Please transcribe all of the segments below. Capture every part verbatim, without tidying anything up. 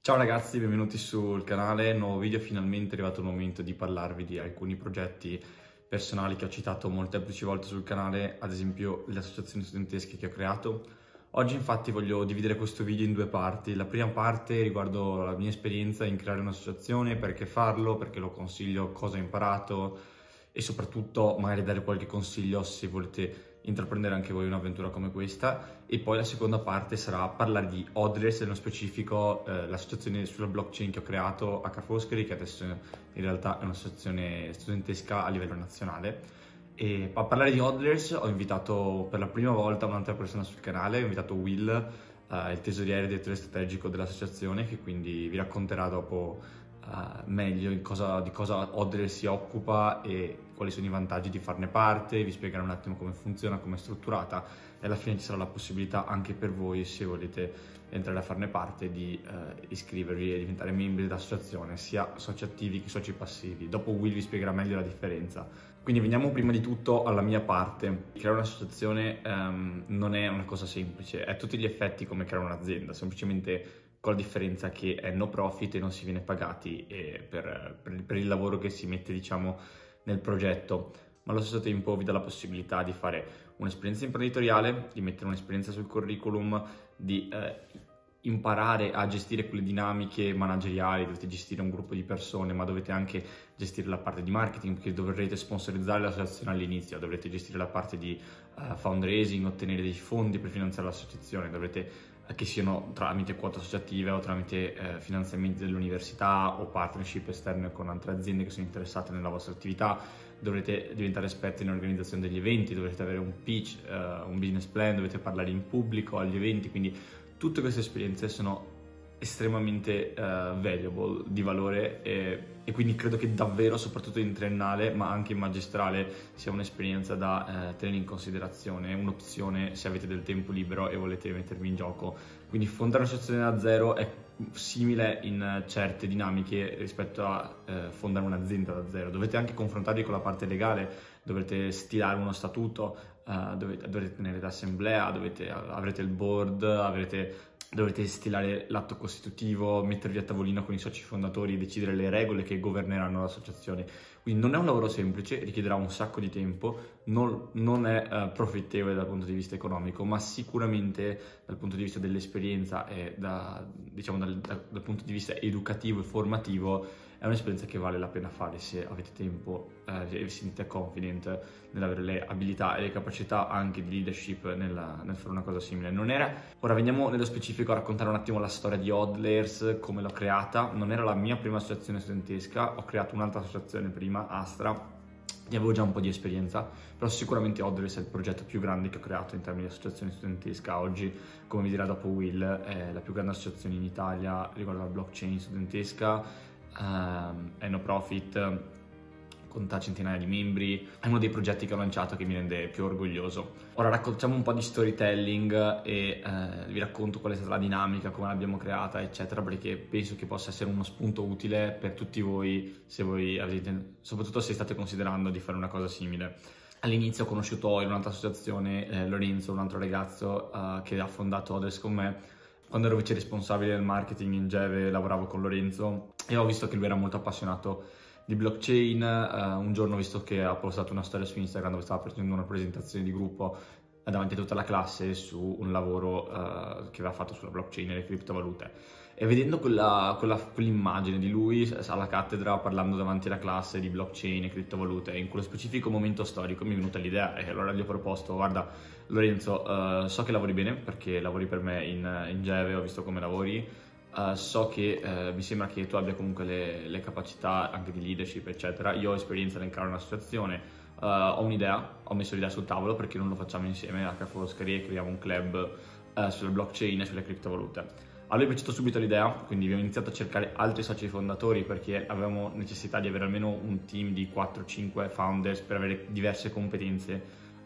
Ciao ragazzi, benvenuti sul canale, nuovo video. Finalmente è arrivato il momento di parlarvi di alcuni progetti personali che ho citato molteplici volte sul canale, ad esempio le associazioni studentesche che ho creato. Oggi infatti voglio dividere questo video in due parti. La prima parte riguardo la mia esperienza in creare un'associazione, perché farlo, perché lo consiglio, cosa ho imparato e soprattutto magari dare qualche consiglio se volete intraprendere anche voi un'avventura come questa. E poi la seconda parte sarà parlare di Hodlers, nello specifico eh, l'associazione sulla blockchain che ho creato a Ca' Foscari, che adesso in realtà è un'associazione studentesca a livello nazionale. E a parlare di Hodlers ho invitato per la prima volta un'altra persona sul canale, ho invitato Will, eh, il tesoriere e direttore strategico dell'associazione, che quindi vi racconterà dopo uh, meglio in cosa, di cosa Hodlers si occupa e quali sono i vantaggi di farne parte. Vi spiegherà un attimo come funziona, come è strutturata, e alla fine ci sarà la possibilità anche per voi, se volete entrare a farne parte, di uh, iscrivervi e diventare membri dell'associazione, sia soci attivi che soci passivi. Dopo Will vi spiegherà meglio la differenza. Quindi veniamo prima di tutto alla mia parte. Creare un'associazione um, non è una cosa semplice, è a tutti gli effetti come creare un'azienda, semplicemente con la differenza che è no profit e non si viene pagati per, per, per il lavoro che si mette, diciamo, nel progetto, ma allo stesso tempo vi dà la possibilità di fare un'esperienza imprenditoriale, di mettere un'esperienza sul curriculum, di eh, imparare a gestire quelle dinamiche manageriali. Dovete gestire un gruppo di persone, ma dovete anche gestire la parte di marketing, perché dovrete sponsorizzare l'associazione all'inizio, dovrete gestire la parte di uh, fundraising, ottenere dei fondi per finanziare l'associazione, dovrete che siano tramite quote associative o tramite eh, finanziamenti dell'università o partnership esterne con altre aziende che sono interessate nella vostra attività. Dovrete diventare esperti nell'organizzazione degli eventi, dovrete avere un pitch, eh, un business plan, dovete parlare in pubblico agli eventi. Quindi tutte queste esperienze sono estremamente uh, valuable, di valore, e, e quindi credo che davvero, soprattutto in triennale ma anche in magistrale, sia un'esperienza da uh, tenere in considerazione, un'opzione se avete del tempo libero e volete mettervi in gioco. Quindi fondare un'associazione da zero è simile in certe dinamiche rispetto a uh, fondare un'azienda da zero. Dovete anche confrontarvi con la parte legale, dovrete stilare uno statuto, uh, dovete, dovrete tenere l'assemblea, dovete, avrete il board, avrete dovrete stilare l'atto costitutivo, mettervi a tavolino con i soci fondatori e decidere le regole che governeranno l'associazione. Quindi non è un lavoro semplice, richiederà un sacco di tempo, non, non è uh, profittevole dal punto di vista economico, ma sicuramente dal punto di vista dell'esperienza e da, diciamo, dal, da, dal punto di vista educativo e formativo è un'esperienza che vale la pena fare se avete tempo eh, e vi sentite confident nell'avere le abilità e le capacità anche di leadership nella, nel fare una cosa simile. Non era... Ora veniamo nello specifico a raccontare un attimo la storia di Hodlers, come l'ho creata. Non era la mia prima associazione studentesca, ho creato un'altra associazione prima, Astra, e avevo già un po' di esperienza, però sicuramente Hodlers è il progetto più grande che ho creato in termini di associazione studentesca. Oggi, come vi dirà dopo Will, è la più grande associazione in Italia riguardo alla blockchain studentesca. Um, è no profit, conta centinaia di membri, è uno dei progetti che ho lanciato che mi rende più orgoglioso. Ora raccontiamo un po' di storytelling e eh, vi racconto qual è stata la dinamica, come l'abbiamo creata, eccetera, perché penso che possa essere uno spunto utile per tutti voi, se voi avete, soprattutto se state considerando di fare una cosa simile. All'inizio ho conosciuto in un'altra associazione eh, Lorenzo, un altro ragazzo uh, che ha fondato Hodlers con me. Quando ero vice responsabile del marketing in Geve lavoravo con Lorenzo e ho visto che lui era molto appassionato di blockchain. Uh, un giorno ho visto che ha postato una storia su Instagram dove stava facendo una presentazione di gruppo davanti a tutta la classe su un lavoro uh, che aveva fatto sulla blockchain e le criptovalute. E vedendo quella, quella, quell'immagine di lui alla cattedra parlando davanti alla classe di blockchain e criptovalute, in quello specifico momento storico mi è venuta l'idea, e allora gli ho proposto: guarda Lorenzo, uh, so che lavori bene perché lavori per me in, in Geve, ho visto come lavori, uh, so che uh, mi sembra che tu abbia comunque le, le capacità anche di leadership eccetera, io ho esperienza nel creare un'associazione, uh, ho un'idea, ho messo l'idea sul tavolo, perché non lo facciamo insieme a Ca' Foscari e creiamo un club uh, sulle blockchain e sulle criptovalute. A lui è piaciuta subito l'idea, quindi abbiamo iniziato a cercare altri soci fondatori perché avevamo necessità di avere almeno un team di quattro cinque founders per avere diverse competenze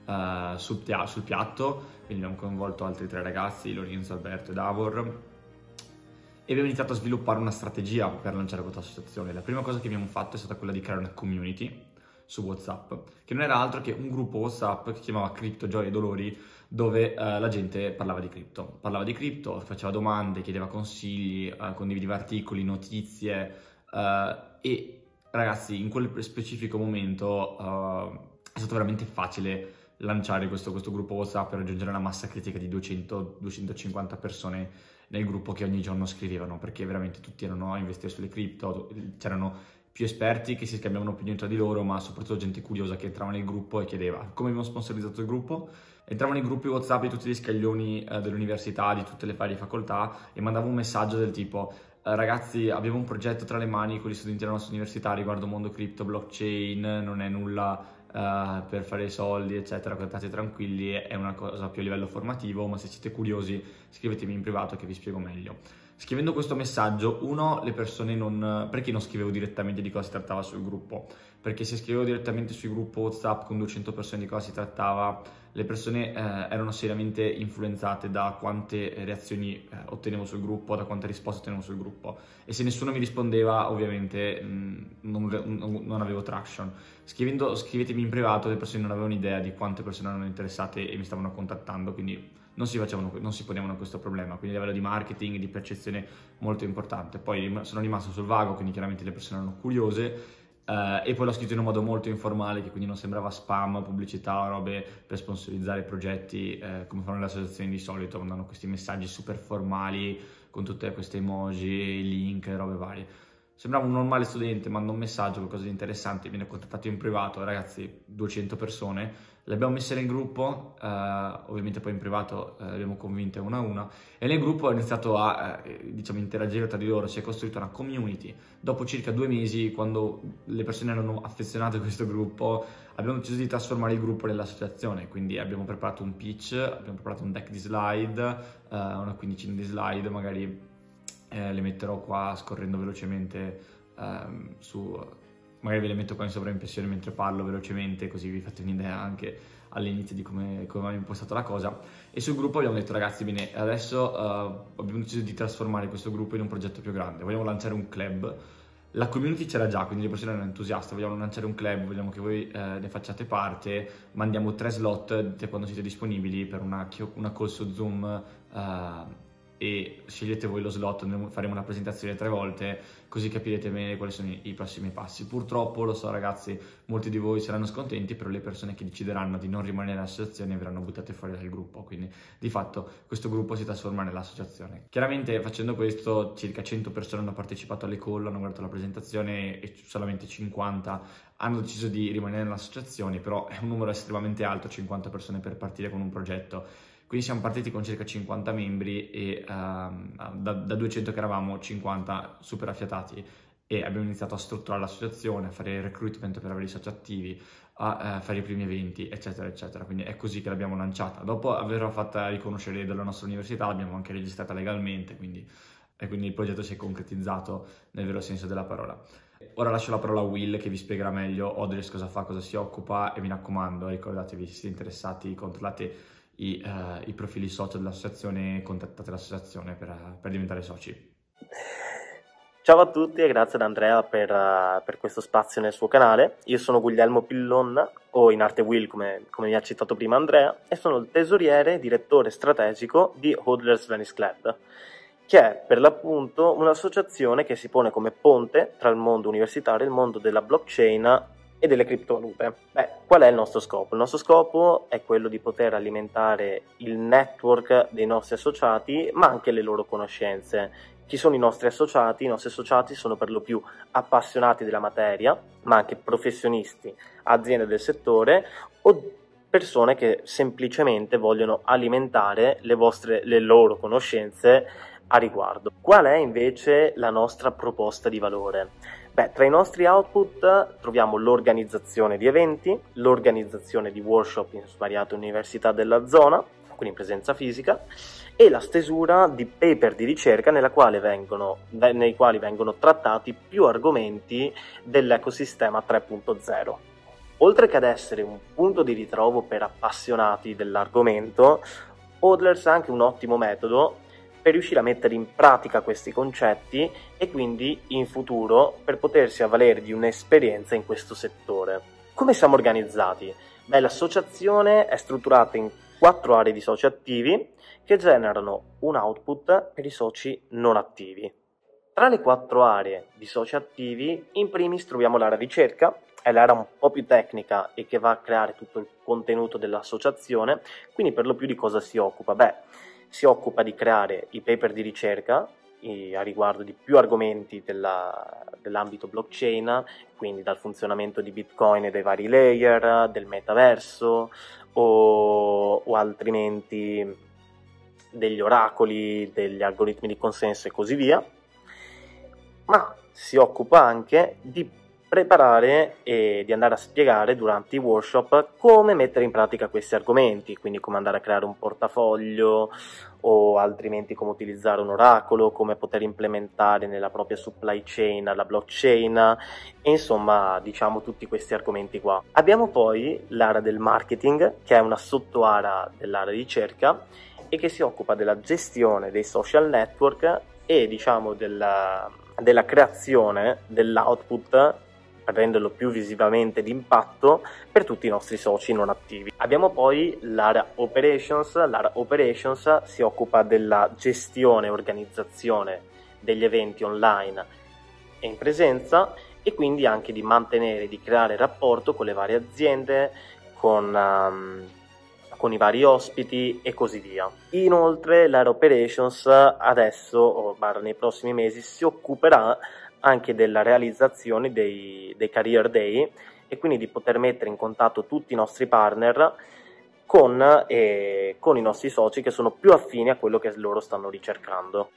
uh, sul, sul piatto. Quindi abbiamo coinvolto altri tre ragazzi, Lorenzo, Alberto e Davor, e abbiamo iniziato a sviluppare una strategia per lanciare questa associazione. La prima cosa che abbiamo fatto è stata quella di creare una community su WhatsApp, che non era altro che un gruppo WhatsApp che si chiamava Cripto Gioia e Dolori, dove eh, la gente parlava di cripto, parlava di cripto, faceva domande, chiedeva consigli, eh, condivideva articoli, notizie eh, e ragazzi in quel specifico momento eh, è stato veramente facile lanciare questo, questo gruppo WhatsApp per raggiungere una massa critica di duecento duecentocinquanta persone nel gruppo che ogni giorno scrivevano, perché veramente tutti erano a investire sulle cripto, c'erano più esperti che si scambiavano opinioni tra di loro, ma soprattutto gente curiosa che entrava nel gruppo e chiedeva come abbiamo sponsorizzato il gruppo. Entravo nei gruppi WhatsApp di tutti gli scaglioni eh, dell'università, di tutte le varie facoltà e mandavo un messaggio del tipo eh, ragazzi, abbiamo un progetto tra le mani con gli studenti della nostra università riguardo mondo cripto, blockchain, non è nulla Uh, per fare soldi eccetera, state tranquilli, è una cosa più a livello formativo, ma se siete curiosi scrivetemi in privato che vi spiego meglio. Scrivendo questo messaggio, uno, le persone non... perché non scrivevo direttamente di cosa si trattava sul gruppo? Perché se scrivevo direttamente sul gruppo WhatsApp con duecento persone di cosa si trattava, le persone eh, erano seriamente influenzate da quante reazioni eh, ottenevo sul gruppo, da quante risposte ottenevo sul gruppo, e se nessuno mi rispondeva ovviamente mh, non, non, non avevo traction. Scrivendo, scrivetemi in privato, le persone non avevano idea di quante persone erano interessate e mi stavano contattando, quindi non si, facevano, non si ponevano questo problema, quindi a livello di marketing, di percezione molto importante. Poi sono rimasto sul vago, quindi chiaramente le persone erano curiose. Uh, e poi l'ho scritto in un modo molto informale, che quindi non sembrava spam, pubblicità o robe per sponsorizzare progetti eh, come fanno le associazioni di solito, mandano questi messaggi super formali con tutte queste emoji, link, robe varie. Sembrava un normale studente, manda un messaggio, qualcosa di interessante, viene contattato in privato, ragazzi, duecento persone, le abbiamo messe nel gruppo, eh, ovviamente poi in privato eh, le abbiamo convinte una a una, e nel gruppo ho iniziato a eh, diciamo, interagire tra di loro, si è costruita una community. Dopo circa due mesi, quando le persone erano affezionate a questo gruppo, abbiamo deciso di trasformare il gruppo nell'associazione, quindi abbiamo preparato un pitch, abbiamo preparato un deck di slide, eh, una quindicina di slide, magari Eh, le metterò qua scorrendo velocemente ehm, su, magari ve le metto qua in sovraimpressione mentre parlo velocemente, così vi fate un'idea anche all'inizio di come, come abbiamo impostato la cosa. E sul gruppo abbiamo detto ragazzi, bene, adesso uh, abbiamo deciso di trasformare questo gruppo in un progetto più grande, vogliamo lanciare un club. La community c'era già, quindi le persone erano entusiaste, vogliamo lanciare un club, vogliamo che voi eh, ne facciate parte, mandiamo tre slot, dite quando siete disponibili per una, una call su Zoom uh, e scegliete voi lo slot, faremo una presentazione tre volte, così capirete bene quali sono i, i prossimi passi. Purtroppo, lo so ragazzi, molti di voi saranno scontenti, però le persone che decideranno di non rimanere nell'associazione verranno buttate fuori dal gruppo, quindi di fatto questo gruppo si trasforma nell'associazione. Chiaramente facendo questo circa cento persone hanno partecipato alle call, hanno guardato la presentazione e solamente cinquanta hanno deciso di rimanere nell'associazione, però è un numero estremamente alto, cinquanta persone per partire con un progetto. Quindi siamo partiti con circa cinquanta membri e um, da, da duecento che eravamo cinquanta super affiatati, e abbiamo iniziato a strutturare l'associazione, a fare il recruitment per avere i soci attivi, a, a fare i primi eventi, eccetera, eccetera. Quindi è così che l'abbiamo lanciata. Dopo averla fatta riconoscere dalla nostra università, l'abbiamo anche registrata legalmente, quindi, e quindi il progetto si è concretizzato nel vero senso della parola. Ora lascio la parola a Will che vi spiegherà meglio Odlers cosa fa, cosa si occupa, e mi raccomando, ricordatevi, se siete interessati, controllate I, uh, i profili social dell'associazione, contattate l'associazione per, uh, per diventare soci. Ciao a tutti e grazie ad Andrea per, uh, per questo spazio nel suo canale. Io sono Guglielmo Pillon, o in arte Will come, come mi ha citato prima Andrea, e sono il tesoriere e direttore strategico di Hodlers Venice Club, che è per l'appunto un'associazione che si pone come ponte tra il mondo universitario e il mondo della blockchain e delle criptovalute. Beh, qual è il nostro scopo? Il nostro scopo è quello di poter alimentare il network dei nostri associati, ma anche le loro conoscenze. Chi sono i nostri associati? I nostri associati sono per lo più appassionati della materia, ma anche professionisti, aziende del settore o persone che semplicemente vogliono alimentare le vostre, le loro conoscenze a riguardo. Qual è invece la nostra proposta di valore? Beh, tra i nostri output troviamo l'organizzazione di eventi, l'organizzazione di workshop in svariate università della zona, quindi in presenza fisica, e la stesura di paper di ricerca nella quale vengono, nei quali vengono trattati più argomenti dell'ecosistema tre punto zero. Oltre che ad essere un punto di ritrovo per appassionati dell'argomento, Hodlers ha anche un ottimo metodo per riuscire a mettere in pratica questi concetti e quindi in futuro per potersi avvalere di un'esperienza in questo settore. Come siamo organizzati? Beh, l'associazione è strutturata in quattro aree di soci attivi che generano un output per i soci non attivi. Tra le quattro aree di soci attivi, in primis troviamo l'area ricerca, è l'area un po' più tecnica e che va a creare tutto il contenuto dell'associazione, quindi per lo più di cosa si occupa? Beh, si occupa di creare i paper di ricerca a riguardo di più argomenti della, dell'ambito blockchain, quindi dal funzionamento di Bitcoin e dei vari layer, del metaverso o, o altrimenti degli oracoli, degli algoritmi di consenso e così via, ma si occupa anche di preparare e di andare a spiegare durante i workshop come mettere in pratica questi argomenti, quindi come andare a creare un portafoglio o altrimenti come utilizzare un oracolo, come poter implementare nella propria supply chain la blockchain e insomma diciamo tutti questi argomenti qua. Abbiamo poi l'area del marketing, che è una sottoarea dell'area di ricerca e che si occupa della gestione dei social network e diciamo della, della creazione dell'output per renderlo più visivamente d'impatto per tutti i nostri soci non attivi. Abbiamo poi l'area operations, l'area operations si occupa della gestione e organizzazione degli eventi online e in presenza e quindi anche di mantenere, di creare rapporto con le varie aziende, con, um, con i vari ospiti e così via. Inoltre l'area operations adesso, o barra nei prossimi mesi, si occuperà anche della realizzazione dei, dei career day e quindi di poter mettere in contatto tutti i nostri partner con, eh, con i nostri soci che sono più affini a quello che loro stanno ricercando.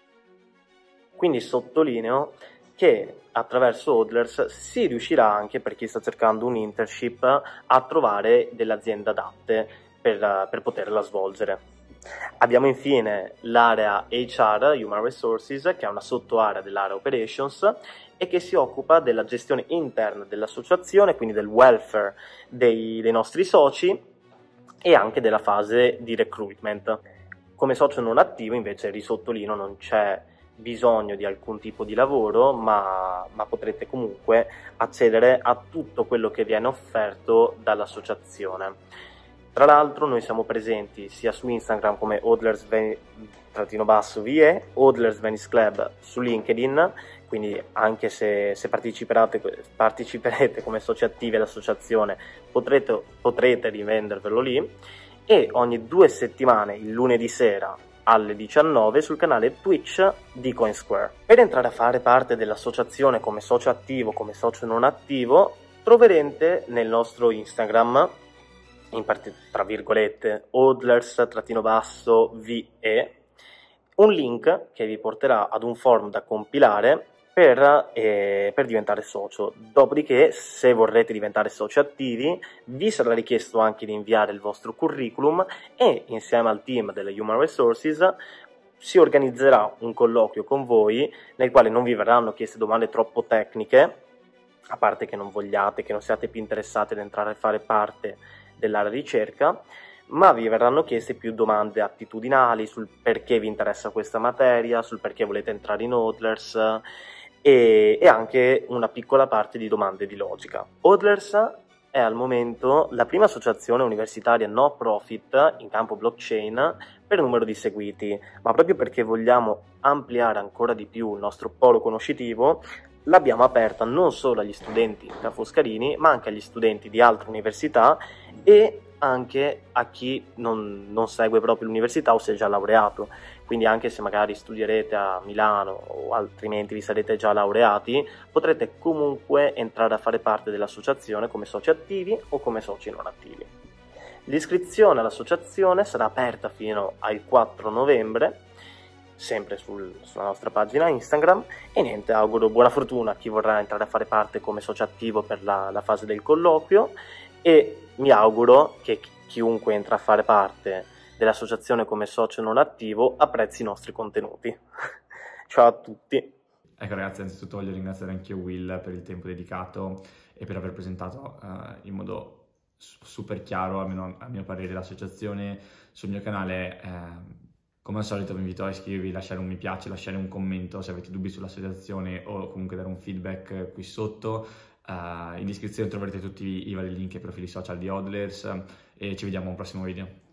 Quindi sottolineo che attraverso Hodlers si riuscirà anche, per chi sta cercando un internship, a trovare delle aziende adatte per, per poterla svolgere. Abbiamo infine l'area H R, Human Resources, che è una sottoarea dell'area Operations e che si occupa della gestione interna dell'associazione, quindi del welfare dei, dei nostri soci e anche della fase di recruitment. Come socio non attivo invece, risottolineo, non c'è bisogno di alcun tipo di lavoro, ma, ma potrete comunque accedere a tutto quello che viene offerto dall'associazione. Tra l'altro noi siamo presenti sia su Instagram come Hodlers trattino-basso V E, Hodlers Venice Club su LinkedIn, quindi anche se, se parteciperete, parteciperete come soci attivi all'associazione potrete, potrete rivendervelo lì, e ogni due settimane il lunedì sera alle diciannove sul canale Twitch di CoinSquare. Per entrare a fare parte dell'associazione come socio attivo, come socio non attivo, troverete nel nostro Instagram, in parte tra virgolette, Hodlers-V E, un link che vi porterà ad un form da compilare per, eh, per diventare socio. Dopodiché, se vorrete diventare soci attivi, vi sarà richiesto anche di inviare il vostro curriculum e insieme al team delle Human Resources si organizzerà un colloquio con voi nel quale non vi verranno chieste domande troppo tecniche, a parte che non vogliate, che non siate più interessati ad entrare a fare parte dell'area ricerca, ma vi verranno chieste più domande attitudinali sul perché vi interessa questa materia, sul perché volete entrare in Hodlers e, e anche una piccola parte di domande di logica. Hodlers è al momento la prima associazione universitaria no profit in campo blockchain per numero di seguiti, ma proprio perché vogliamo ampliare ancora di più il nostro polo conoscitivo, l'abbiamo aperta non solo agli studenti Ca' Foscarini, ma anche agli studenti di altre università e anche a chi non, non segue proprio l'università o si è già laureato. Quindi anche se magari studierete a Milano o altrimenti vi sarete già laureati, potrete comunque entrare a fare parte dell'associazione come soci attivi o come soci non attivi. L'iscrizione all'associazione sarà aperta fino al quattro novembre, sempre sul, sulla nostra pagina Instagram, e niente, auguro buona fortuna a chi vorrà entrare a fare parte come socio attivo per la, la fase del colloquio, e mi auguro che chiunque entra a fare parte dell'associazione come socio non attivo apprezzi i nostri contenuti. Ciao a tutti. Ecco ragazzi, anzitutto voglio ringraziare anche io Will per il tempo dedicato e per aver presentato uh, in modo super chiaro, almeno a mio parere, l'associazione sul mio canale. Eh, Come al solito vi invito a iscrivervi, lasciare un mi piace, lasciare un commento se avete dubbi sull'associazione o comunque dare un feedback qui sotto. Uh, in descrizione troverete tutti i vari link e profili social di Hodlers e ci vediamo al prossimo video.